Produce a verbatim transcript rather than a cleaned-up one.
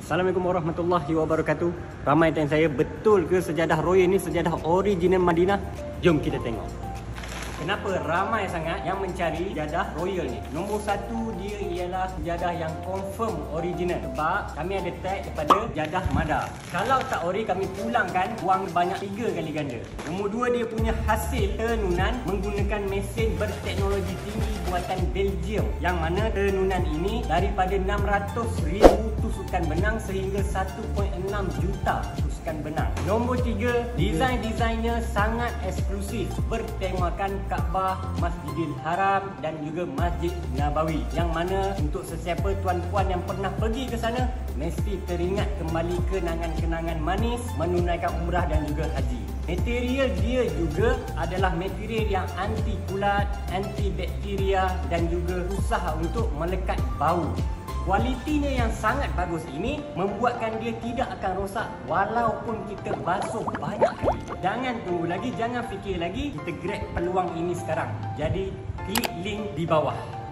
Assalamualaikum warahmatullahi wabarakatuh. Ramai tanya saya, betul ke sejadah Royal ni sejadah original Madinah? Jom kita tengok. Kenapa ramai sangat yang mencari sejadah Royal ni? Nombor satu, dia ialah sejadah yang confirm original. Sebab kami ada tag kepada sejadah Mada. Kalau tak ori, kami pulangkan wang banyak tiga kali ganda. Nombor dua, dia punya hasil tenunan menggunakan mesin berteknologi tinggi buatan Belgium. Yang mana tenunan ini daripada enam ratus ribu tusukan benang sehingga satu perpuluhan enam juta tusukan benang. Nombor tiga, desain-desainnya sangat eksklusif bertemakan Kaabah, Masjidil Haram dan juga Masjid Nabawi. Yang mana untuk sesiapa tuan-puan yang pernah pergi ke sana mesti teringat kembali kenangan-kenangan manis menunaikan umrah dan juga haji. Material dia juga adalah material yang anti kulat, anti bakteria dan juga susah untuk melekat bau. Kualitinya yang sangat bagus ini membuatkan dia tidak akan rosak walaupun kita basuh banyak kali. Jangan tunggu lagi, jangan fikir lagi, kita grab peluang ini sekarang. Jadi klik link di bawah.